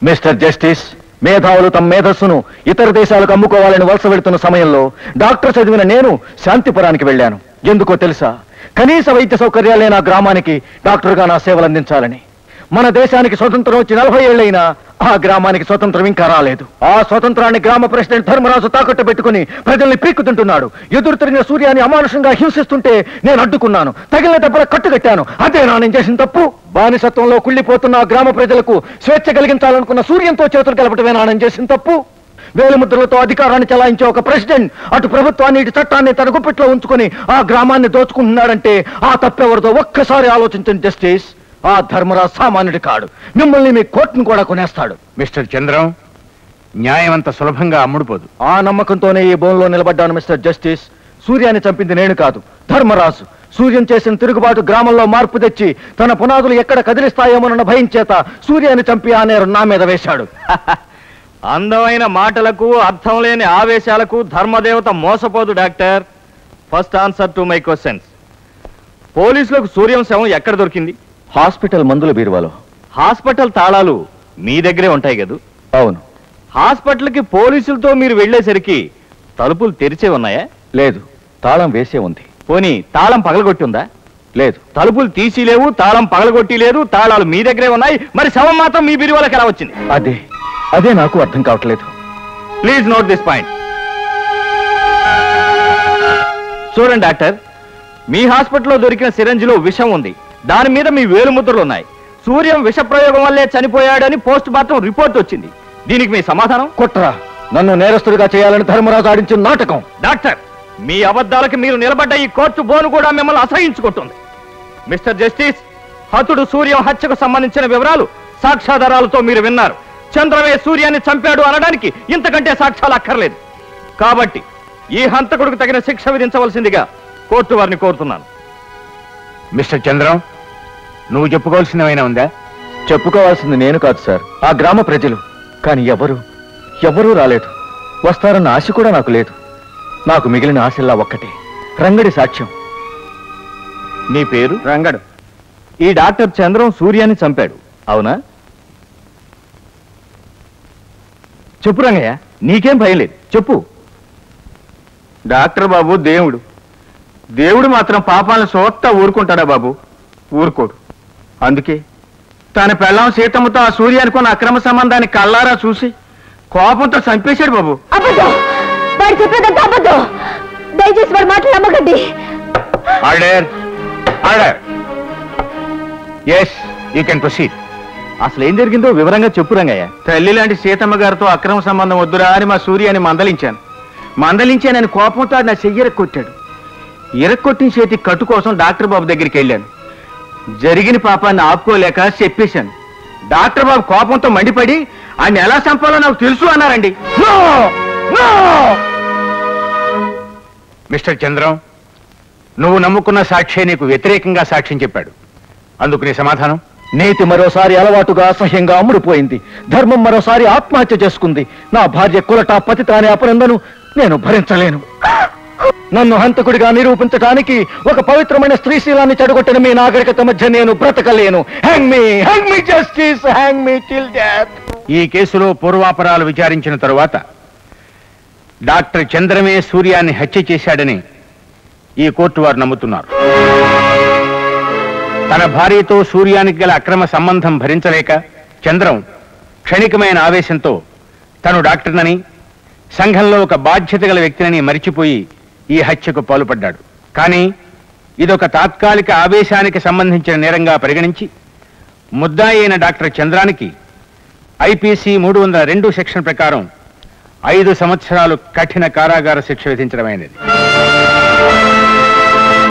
Mister justice, మేధావులు తమ మేధస్సును ఇతర దేశాలకు అమ్ముకోవాలని వలస వెళుతున్న సమయంలో డాక్టర్ చదివిన నేను శాంతిపురానికి వెళ్ళాను. ఎందుకో తెలుసా? కనీస వైద్య సౌకర్యాలే నా గ్రామానికి డాక్టర్గా నా సేవలు అందించాలని. మన దేశానికి స్వతంత్రం వచ్చి 40 ఏళ్లైనా ఆ గ్రామానికి స్వతంత్రం ఇంకా రాలేదు. ఆ స్వతంత్రాన్ని గ్రామ ప్రెసిడెంట్ ధర్మరాజు తాకట్టు పెట్టుకుని ప్రజల్ని పీక్కుతుంటున్నాడు. ఎదురు తిరిగిన సూర్యాన్ని అమానుషంగా హింసిస్తుంటే నేను అడ్డుకున్నాను. తగిలిన దెబ్బల కట్టుకట్టాను. అదే నేను చేసిన తప్పు. బానిసత్వంలో కుళ్ళిపోతున్న ఆ గ్రామ ప్రజలకు స్వేచ్ఛ కలిగించాలనుకున్న సూర్యంతో చేతులు కలపటమే నేను చేసిన తప్పు. వేలిముద్రలతో అధికారాన్ని చెలాయించే ఒక ప్రెసిడెంట్ అటు ప్రభుత్వాన్ని ఇటు చట్టాన్ని తన గుప్పిట్లో ఉంచుకుని ఆ గ్రామాన్ని దోచుకుంటున్నాడంటే ఆ తప్పెవరితో ఒక్కసారి ఆలోచించండి జస్టిస్. ఆ ధర్మరాజు సామాన్యుడి కాడు. మిమ్మల్ని మీ కోర్టును కూడా కొనేస్తాడు. మిస్టర్ చంద్రం, న్యాయం అంత సులభంగా అమ్ముడుపోదు. ఆ నమ్మకంతోనే ఈ బోన్లో నిలబడ్డాను మిస్టర్ జస్టిస్. సూర్యాన్ని చంపింది నేను కాదు, ధర్మరాజు. సూర్యం చేసిన తిరుగుబాటు గ్రామంలో మార్పు తెచ్చి తన పునాదులు ఎక్కడ కదిలిస్తాయేమోనన్న భయం చేత సూర్యాన్ని చంపి ఆ నేరం నా మీద వేశాడు. అందమైన మాటలకు అర్థం లేని ఆవేశాలకు ధర్మదేవత మోసపోదు doctor. First answer to my questions. పోలీసులకు సూర్యం శవం ఎక్కడ దొరికింది? హాస్పిటల్ మందుల బీరువాలో. హాస్పిటల్ తాళాలు మీ దగ్గరే ఉంటాయి కదూ? అవును. హాస్పిటల్కి పోలీసులతో మీరు వెళ్లేసరికి తలుపులు తెరిచే ఉన్నాయా? లేదు, తాళం వేసే ఉంది. పోనీ తాళం పగలగొట్టి ఉందా? లేదు. తలుపులు తీసి లేవు, తాళం పగలగొట్టి లేదు, తాళాలు మీ దగ్గరే ఉన్నాయి. మరి శవం మాత్రం మీ బీరువాలోకి ఎలా వచ్చింది? అదే నాకు అర్థం కావట్లేదు. Please note this point. చూడండి డాక్టర్, మీ హాస్పిటల్లో దొరికిన సిరంజిలో విషం ఉంది. దాని మీద మీ వేలుముద్రలు ఉన్నాయి. సూర్యం విష ప్రయోగం వల్లే చనిపోయాడని పోస్ట్ మార్టం రిపోర్ట్ వచ్చింది. దీనికి మీ సమాధానం? కుట్ర. నన్ను నేరస్తుడిగా చేయాలని ధర్మరాజు ఆడించిన నాటకం. డాక్టర్, మీ అబద్ధాలకు మీరు నిలబడ్డ ఈ కోర్టు బోను కూడా మిమ్మల్ని అసహించుకుంటుంది. మిస్టర్ జస్టిస్, హతుడు సూర్యం హత్యకు సంబంధించిన వివరాలు సాక్ష్యాధారాలతో మీరు విన్నారు. చంద్రమే సూర్యాన్ని చంపాడు అనడానికి ఇంతకంటే సాక్ష్యాలు అక్కర్లేదు. కాబట్టి ఈ హంతకుడికి తగిన శిక్ష విధించవలసిందిగా కోర్టు వారిని కోరుతున్నాను. మిస్టర్ చంద్రం, నువ్వు చెప్పుకోవాల్సిందేమైనా ఉందా? చెప్పుకోవాల్సింది నేను కాదు సార్, ఆ గ్రామ ప్రజలు. కానీ ఎవరూ రాలేదు. వస్తారన్న ఆశ కూడా నాకు లేదు. నాకు మిగిలిన ఆశల్లా ఒక్కటే, రంగడి సాక్ష్యం. నీ పేరు? రంగడు. ఈ డాక్టర్ చంద్రం సూర్యాన్ని చంపాడు, అవునా? చెప్పు రంగయ్య, నీకేం భయం లేదు, చెప్పు. డాక్టర్ బాబు దేవుడు మాత్రం పాపాలను సోత్తా ఊరుకుంటాడా బాబు? ఊరుకోడు. అందుకే తన పెళ్ళాం సీతమ్మతో ఆ సూర్యానికి ఉన్న అక్రమ సంబంధాన్ని కళ్ళారా చూసి కోపంతో చంపేశాడు బాబు. దయచేసి వారి మాటలు నమ్మకండి. Order, order. yes, you can proceed. అసలు ఏం జరిగిందో వివరంగా చెప్పు రంగయ్య. తల్లి లాంటి సీతమ్మ గారితో అక్రమ సంబంధం వద్దురా అని మా సూర్యాన్ని మందలించానని కోపంతో నా చెయ్యి ఇరక్కొట్టాడు. ఇరక్కొట్టిన చేతి కట్టు కోసం డాక్టర్ బాబు దగ్గరికి వెళ్ళాను. జరిగిన పాపాన్ని ఆపుకోలేక చెప్పేశాను. డాక్టర్ బాబు కోపంతో మండిపడి ఆయన ఎలా చంపాలో నాకు తెలుసు అన్నారండి. మిస్టర్ చంద్రం, నువ్వు నమ్ముకున్న సాక్షి నీకు వ్యతిరేకంగా సాక్ష్యం చెప్పాడు. అందుకు నీ సమాధానం? నీతి మరోసారి అలవాటుగా అసహ్యంగా అమ్ముడుపోయింది. ధర్మం మరోసారి ఆత్మహత్య చేసుకుంది. నా భార్య కులట పతిత అనే అపనందను నేను భరించలేను. నన్ను హంతకుడిగా నిరూపించడానికి ఒక పవిత్రమైన స్త్రీశీలాన్ని చెడగొట్టిన మీ నాగరికత మధ్య నేను బ్రతకలేను. Hang me justice, hang me till death. ఈ కేసులో పూర్వాపరాలు విచారించిన తరువాత డాక్టర్ చంద్రమే సూర్యాన్ని హత్య చేశాడని ఈ కోర్టు వారు నమ్ముతున్నారు. తన భార్యతో సూర్యానికి గల అక్రమ సంబంధం భరించలేక చంద్రం క్షణికమైన ఆవేశంతో తను డాక్టర్నని, సంఘంలో ఒక బాధ్యత గల వ్యక్తినని మరిచిపోయి ఈ హత్యకు పాల్పడ్డాడు. కానీ ఇదొక తాత్కాలిక ఆవేశానికి సంబంధించిన నేరంగా పరిగణించి ముద్దాయి అయిన డాక్టర్ చంద్రానికి ఐపీసీ 302 సెక్షన్ ప్రకారం 5 సంవత్సరాలు కఠిన కారాగార శిక్ష విధించడమైనది.